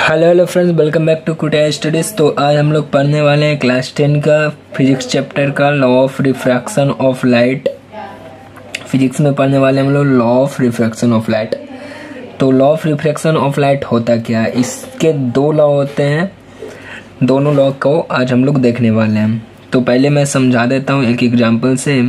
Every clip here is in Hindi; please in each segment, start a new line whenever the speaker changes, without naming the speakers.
Hello friends, welcome back to Kutiya studies. तो आज हम लोग पढ़ने वाले हैं क्लास 10 का फिजिक्स चैप्टर का law of refraction of light. Physics में पढ़ने वाले हम लोग law of refraction of light. तो law of refraction of light होता क्या है? इसके दो लॉ होते हैं, दोनों लॉ को आज हम लोग देखने वाले हैं। तो पहले मैं समझा देता हूँ एक एग्जाम्पल से।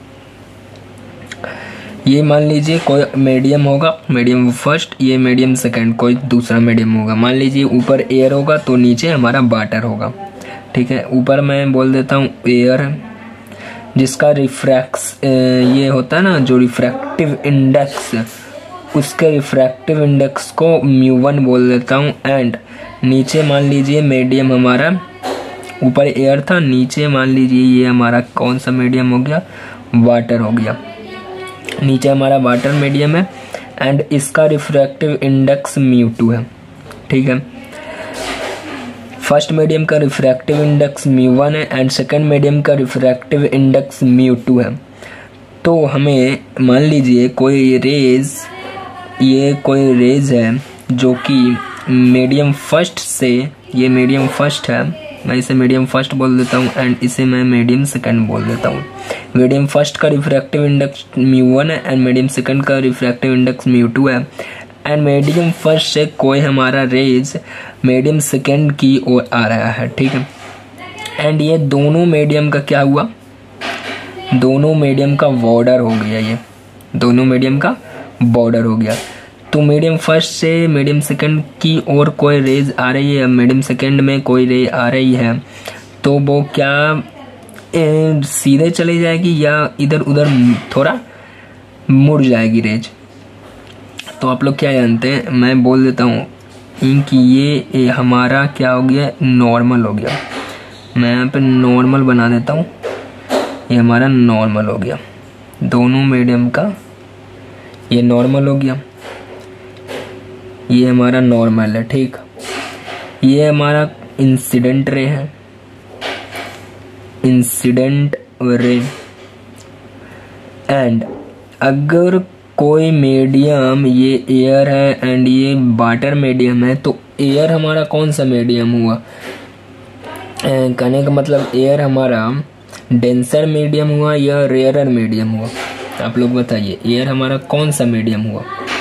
ये मान लीजिए कोई मीडियम होगा, मीडियम फर्स्ट, ये मीडियम सेकंड, कोई दूसरा मीडियम होगा। मान लीजिए ऊपर एयर होगा तो नीचे हमारा वाटर होगा। ठीक है, ऊपर मैं बोल देता हूँ एयर, जिसका ये होता है ना जो रिफ्रैक्टिव इंडेक्स, उसके रिफ्रैक्टिव इंडेक्स को μ1 बोल देता हूँ। एंड नीचे मान लीजिए मीडियम हमारा, ऊपर एयर था, नीचे मान लीजिए ये हमारा कौन सा मीडियम हो गया, वाटर हो गया। नीचे हमारा वाटर मीडियम है एंड इसका रिफ्रैक्टिव इंडेक्स μ2 है। ठीक है, फर्स्ट मीडियम का रिफ्रैक्टिव इंडेक्स μ1 है एंड सेकंड मीडियम का रिफ्रैक्टिव इंडेक्स μ2 है। तो हमें मान लीजिए कोई रेज है जो कि मीडियम फर्स्ट से, ये मीडियम फर्स्ट है, मैं इसे मीडियम फर्स्ट बोल देता हूँ एंड इसे मैं मीडियम सेकंड बोल देता हूँ। मीडियम फर्स्ट का रिफ्रैक्टिव इंडेक्स μ1 है एंड मीडियम सेकंड का रिफ्रैक्टिव इंडेक्स μ2 है। एंड मीडियम फर्स्ट से कोई हमारा रेज मीडियम सेकंड की ओर आ रहा है। ठीक है, एंड ये दोनों मीडियम का क्या हुआ, दोनों मीडियम का बॉर्डर हो गया, ये दोनों मीडियम का बॉर्डर हो गया। तो मीडियम फर्स्ट से मीडियम सेकंड की ओर कोई रेज आ रही है, मीडियम सेकंड में कोई रे आ रही है, तो वो क्या सीधे चली जाएगी या इधर उधर थोड़ा मुड़ जाएगी रेज? तो आप लोग क्या जानते हैं, मैं बोल देता हूँ कि ये हमारा क्या हो गया, नॉर्मल हो गया। मैं यहाँ पे नॉर्मल बना देता हूँ, ये हमारा नॉर्मल हो गया, दोनों मीडियम का ये नॉर्मल हो गया, ये हमारा नॉर्मल है। ठीक, ये हमारा इंसिडेंट रे है, इंसिडेंट रे। एंड अगर कोई मीडियम, ये एयर है एंड ये वाटर मीडियम है, तो एयर हमारा कौन सा मीडियम हुआ? कहने का मतलब एयर हमारा डेंसर मीडियम हुआ या रेयरर मीडियम हुआ? आप लोग बताइए, एयर हमारा कौन सा मीडियम हुआ?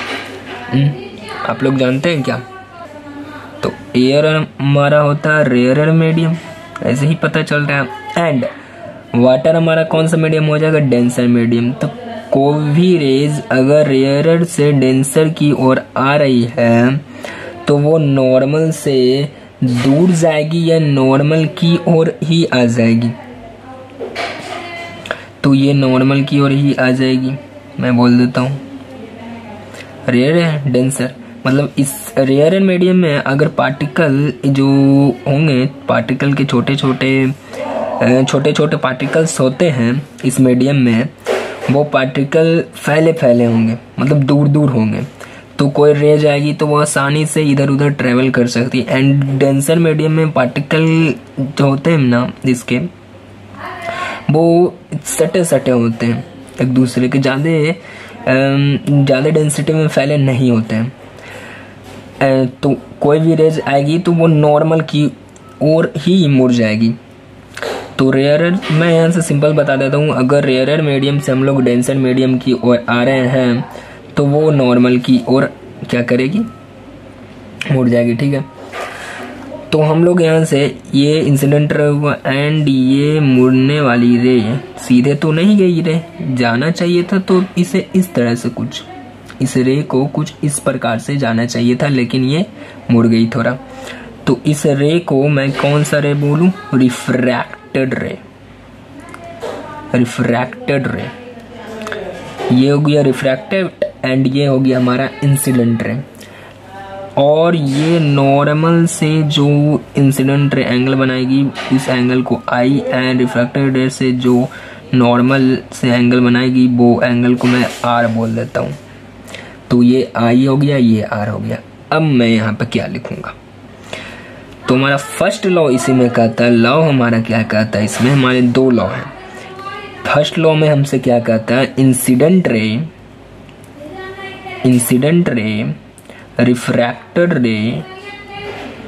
आप लोग जानते हैं क्या? तो एयर हमारा होता है रेयरर मीडियम, ऐसे ही पता चल रहा है। एंड वाटर हमारा कौन सा मीडियम हो जाएगा, डेंसर मीडियम। तो कोई भी रेज अगर रेयरर से डेंसर की ओर आ रही है तो वो नॉर्मल से दूर जाएगी या नॉर्मल की ओर ही आ जाएगी? तो ये नॉर्मल की ओर ही आ जाएगी। मैं बोल देता हूँ रेयर है डेंसर, मतलब इस रेयर मीडियम में अगर पार्टिकल जो होंगे, पार्टिकल के छोटे छोटे पार्टिकल्स होते हैं इस मीडियम में, वो पार्टिकल फैले होंगे, मतलब दूर दूर होंगे। तो कोई रेज आएगी तो वो आसानी से इधर उधर ट्रेवल कर सकती है। एंड डेंसर मीडियम में पार्टिकल जो होते हैं ना इसके, वो सटे होते हैं एक दूसरे के, ज़्यादा डेंसिटी में फैले नहीं होते हैं। तो कोई भी रेज आएगी तो वो नॉर्मल की ओर ही मुड़ जाएगी। तो रेयरर, मैं यहाँ से सिंपल बता देता हूँ, अगर रेयरर मीडियम से हम लोग डेंसर मीडियम की ओर आ रहे हैं तो वो नॉर्मल की ओर क्या करेगी, मुड़ जाएगी। ठीक है, तो हम लोग यहाँ से ये इंसिडेंट हुआ एंड ये मुड़ने वाली रे सीधे तो नहीं गई रे, जाना चाहिए था तो इसे इस तरह से कुछ, इस रे को कुछ इस प्रकार से जाना चाहिए था, लेकिन ये मुड़ गई थोड़ा। तो इस रे को मैं कौन सा रे बोलूं, रिफ्रैक्टेड रे। रिफ्रैक्टेड रे, ये हो गया रिफ्रैक्टेड एंड ये हो गया हमारा इंसिडेंट रे। और ये नॉर्मल से जो इंसिडेंट रे एंगल बनाएगी, इस एंगल को आई, एंड रिफ्रैक्टेड रे से जो नॉर्मल से एंगल बनाएगी वो एंगल को मैं आर बोल देता हूँ। तो ये आई हो गया, ये आर हो गया। अब मैं यहाँ पे क्या लिखूंगा, तो हमारा फर्स्ट लॉ इसी में कहता है, लॉ हमारा क्या कहता है, इसमें हमारे दो लॉ हैं। फर्स्ट लॉ में हमसे क्या कहता है, incident ray refracted ray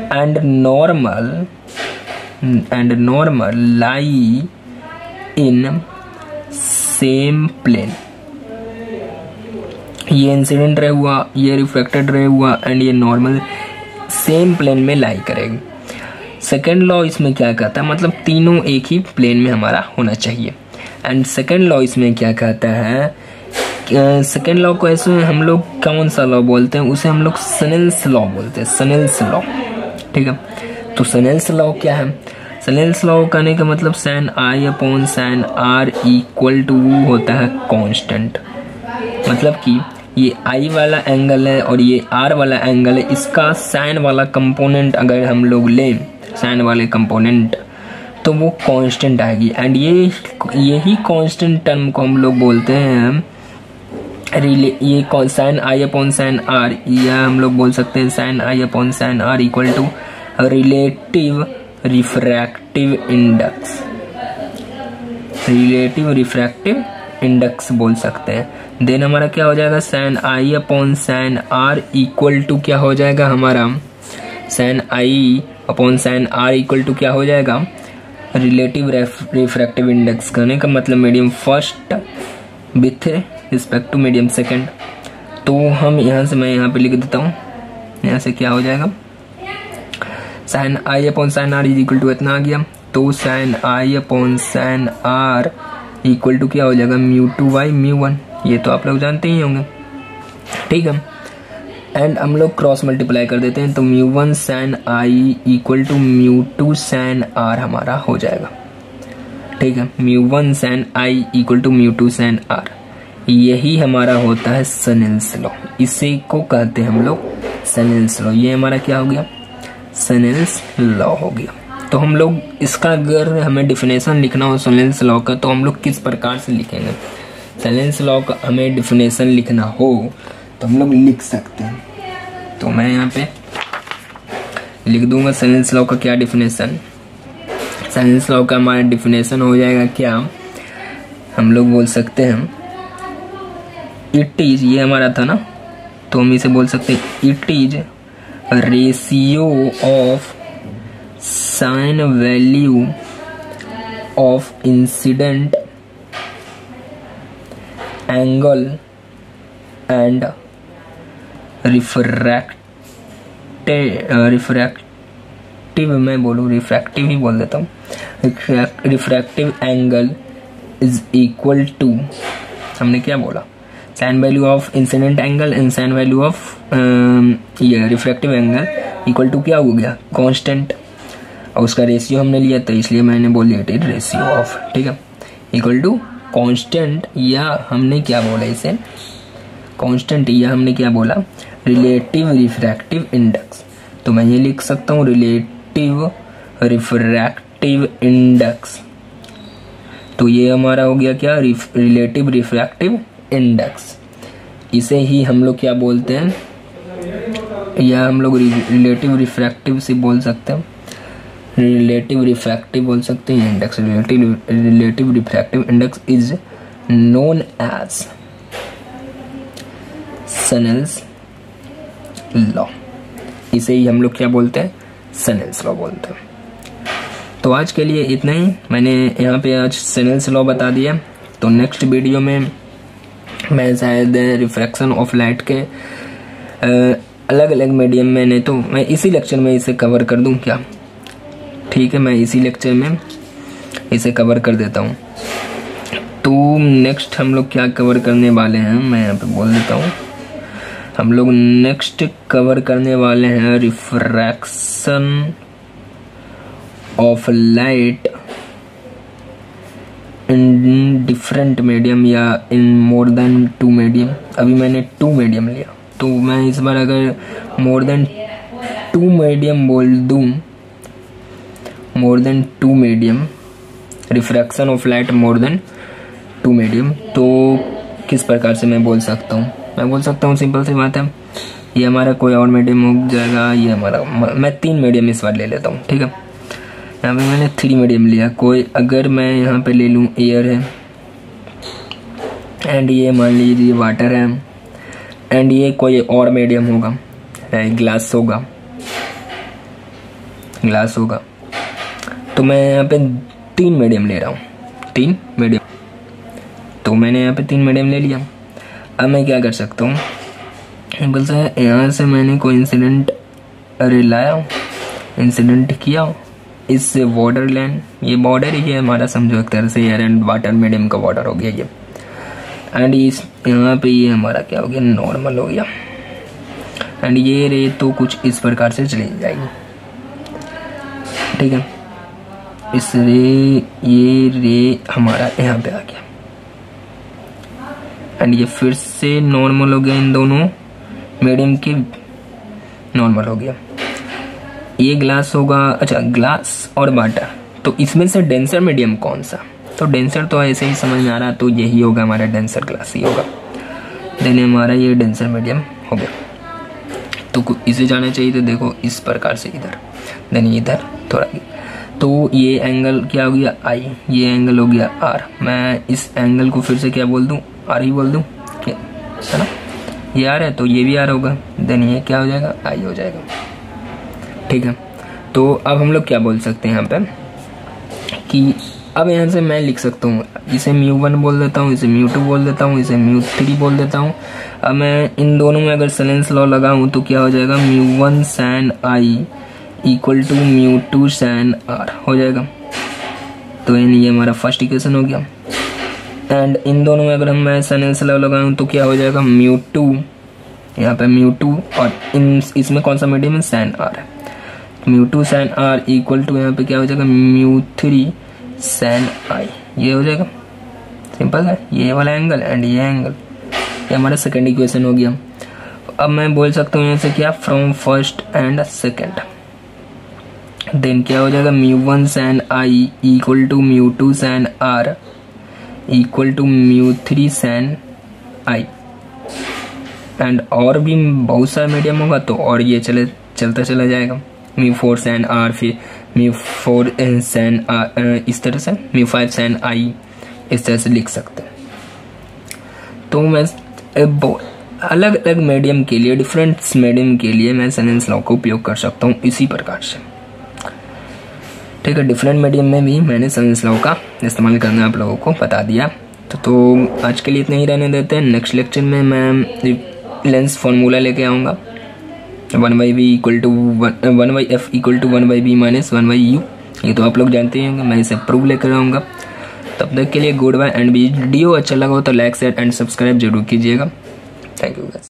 and normal lie in same plane. ये इंसिडेंट रे हुआ, ये रिफ्लेक्टेड रे हुआ एंड ये नॉर्मल सेम प्लेन में लाई करेगी। सेकेंड लॉ इसमें क्या कहता है, मतलब तीनों एक ही प्लेन में हमारा होना चाहिए। एंड सेकेंड लॉ इसमें क्या कहता है, सेकेंड लॉ को ऐसे हम लोग कौन सा लॉ बोलते हैं, उसे हम लोग सनेल्स लॉ बोलते हैं, सनेल्स लॉ। ठीक है, तो सनेल्स लॉ क्या है, सनेल्स लॉ कहने का मतलब sine i upon sine r equal to होता है कांस्टेंट। मतलब कि ये आई वाला एंगल है और ये आर वाला एंगल है, इसका साइन वाला कंपोनेंट अगर हम लोग लें, साइन वाले कंपोनेंट, तो वो कांस्टेंट आएगी। एंड यही कांस्टेंट टर्म को हम लोग बोलते हैं ये sine i upon sine r, या हम लोग बोल सकते हैं sine i upon sine r equal to relative refractive index, relative refractive index बोल सकते हैं। देन हमारा क्या हो जाएगा, sine i upon sine r equal to क्या हो जाएगा हमारा, sine i upon sine r equal to क्या हो जाएगा, रिलेटिव रिफ्रैक्टिव इंडेक्स। कहने का मतलब medium first with respect to medium second. तो हम यहाँ से, मैं यहाँ पे लिख देता हूँ, यहाँ से क्या हो जाएगा, sine i upon sine r is equal to इतना आ गया, तो sine i upon sine r equal to क्या हो जाएगा, mu two by mu one. ये तो आप लोग जानते ही होंगे। ठीक है, एंड हम लोग क्रॉस मल्टीप्लाई कर देते हैं, तो mu one sine i equal to mu two sine r हमारा हो जाएगा। ठीक है, mu one sine i equal to mu two sine r, यही हमारा होता है सनेल्स लॉ। इसी को कहते हैं हम लोग सनेल्स लॉ। ये हमारा क्या हो गया, सनेल्स लॉ हो गया। तो हम लोग इसका अगर हमें डिफिनेशन लिखना हो सनेल्स लॉ का, तो हम लोग किस प्रकार से लिखेंगे, सनेल्स लॉ का हमें डिफिनेशन लिखना हो तो हम लोग लिख सकते हैं। तो मैं यहाँ पे लिख दूंगा सनेल्स लॉ का क्या डिफिनेशन। सनेल्स लॉ का हमारा डिफिनेशन हो जाएगा क्या, हम लोग बोल सकते हैं इट इज, ये हमारा था ना, तो हम इसे बोल सकते हैं it is ratio of sine value of incident angle and refractive, मैं बोलूँ रिफ्रैक्टिव ही बोल देता हूँ, refractive angle is equal to, हमने क्या बोला, sine value of incident angle and sine value of ये रिफ्रैक्टिव एंगल इक्वल टू क्या हो गया, कांस्टेंट, और उसका रेशियो हमने लिया, तो इसलिए मैंने बोल दिया इट इज रेशियो ऑफ, ठीक है, इक्वल टू कांस्टेंट, या हमने क्या बोला इसे कांस्टेंट, या हमने क्या बोला रिलेटिव रिफ्रैक्टिव इंडेक्स। तो मैं ये लिख सकता हूँ रिलेटिव रिफ्रैक्टिव इंडेक्स। तो ये हमारा हो गया क्या, रिलेटिव रिफ्रैक्टिव इंडेक्स। इसे ही हम लोग क्या बोलते हैं, या हम लोग रिलेटिव रिफ्रैक्टिव से बोल सकते हैं, रिलेटिव रिफ्रैक्टिव बोल सकते हैं index. Relative refractive index is known as Snell's law. इसे ही हम लोग क्या बोलते हैं, सनेल्स लॉ बोलते हैं। तो आज के लिए इतना ही, मैंने यहाँ पे आज सनेल्स लॉ बता दिया। तो नेक्स्ट वीडियो में मैं शायद रिफ्रैक्शन ऑफ लाइट के अलग अलग मीडियम में, नहीं तो मैं इसी लेक्चर में इसे कवर कर दूं क्या, ठीक है, मैं इसी लेक्चर में इसे कवर कर देता हूं। तो नेक्स्ट हम लोग क्या कवर करने वाले हैं, मैं यहाँ पे बोल देता हूँ, हम लोग नेक्स्ट कवर करने वाले हैं refraction of light in different medium या इन मोर देन 2 मीडियम। अभी मैंने 2 मीडियम लिया, तो मैं इस बार अगर मोर देन 2 मीडियम बोल दूं, more than 2 medium, refraction of light more than 2 medium, तो किस प्रकार से मैं बोल सकता हूँ, मैं बोल सकता हूँ सिंपल सी बात है, ये हमारा कोई और मीडियम हो जाएगा, ये हमारा, मैं 3 मीडियम इस बार ले लेता हूँ, ठीक है। यहाँ पे मैंने 3 मीडियम लिया, कोई अगर मैं यहाँ पे ले लूँ एयर है, एंड ये मान लीजिए वाटर है, एंड ये कोई और मीडियम होगा, ग्लास होगा, ग्लास होगा। तो मैं यहाँ पे 3 मीडियम ले रहा हूँ, 3 मीडियम। तो मैंने यहाँ पे 3 मीडियम ले लिया। अब मैं क्या कर सकता हूँ, सिंपल सा है, यहाँ से मैंने कोई इंसिडेंट अरे लाया हूँ, इंसिडेंट किया हूँ, इससे वाटर लेन, ये बॉर्डर ही है हमारा, समझो एक तरह से एयर एंड वाटर मीडियम का बॉर्डर हो गया ये। एंड इस यहाँ पे ये हमारा क्या हो गया, नॉर्मल हो गया। एंड ये रे तो कुछ इस प्रकार से चली जाएगी, ठीक है। इस रे, ये रे हमारा यहाँ पे आ गया। एंड ये फिर से नॉर्मल हो गया, इन दोनों मीडियम के नॉर्मल हो गया। ये ग्लास होगा, अच्छा ग्लास और वाटर, तो इसमें से डेंसर मीडियम कौन सा, तो डेंसर तो ऐसे ही समझ में आ रहा, तो यही होगा हमारा डेंसर ग्लास ही होगा। देन हमारा ये डेंसर मीडियम हो गया। तो इसे जाना चाहिए, तो देखो इस प्रकार से इधर, देन इधर थोड़ा, तो ये एंगल क्या हो गया आई, ये एंगल हो गया आर। मैं इस एंगल को फिर से क्या बोल दूं, आर ही बोल दूं, है ना, ये आर है तो ये भी आर होगा। देन ये क्या हो जाएगा, आई हो जाएगा, ठीक है। तो अब हम लोग क्या बोल सकते हैं यहाँ पे कि अब यहाँ से मैं लिख सकता हूँ, इसे μ1 बोल देता हूँ, इसे μ2 बोल देता हूँ, इसे μ3 बोल देता हूँ। अब मैं इन दोनों में अगर सेलेंस लॉ लगाऊँ तो क्या हो जाएगा, μ1 sin i equal to μ2 sin r हो जाएगा। तो ये हमारा फर्स्ट इक्वेशन हो गया। एंड इन दोनों में अगर मैं सेलेंस लॉ लगाऊँ तो क्या हो जाएगा, μ2, यहाँ पे μ2 और इसमें कौन सा मीडियम है, sin r है, μ2 sin r इक्वल टू यहाँ पे क्या हो जाएगा, μ3 sin i, ये हो जाएगा। सिंपल है, ये वाला एंगल एंड ये एंगल, ये हमारा सेकंड इक्वेशन हो गया। अब मैं बोल सकता हूँ यहाँ से क्या, from first and second. Then क्या हो जाएगा, μ1 sin i equal to μ2 sin r equal to μ3 sin i। And और भी बहुत सारा मीडियम होगा तो और ये चलता चला जाएगा, μ4 sin r, फिर μ4 sin r, इस तरह से μ5 sin i, इस तरह से लिख सकते हैं। तो मैं अलग अलग मीडियम के लिए, डिफरेंट मीडियम के लिए मैं सेलेंस लॉ का उपयोग कर सकता हूँ इसी प्रकार से, ठीक है। डिफरेंट मीडियम में भी मैंने सेलेंस लॉ का इस्तेमाल करना आप लोगों को बता दिया। तो आज के लिए इतना ही रहने देते हैं। नेक्स्ट लेक्चर में मैं लेंस फॉर्मूला लेके आऊँगा, 1/v equal to 1/f equal to 1/b minus 1/u, ये तो आप लोग जानते ही होंगे, मैं इसे प्रूव लेकर आऊँगा। तब तक के लिए गुड बाय। एंड वीडियो अच्छा लगा हो तो लाइक शेयर एंड सब्सक्राइब जरूर कीजिएगा। Thank you guys.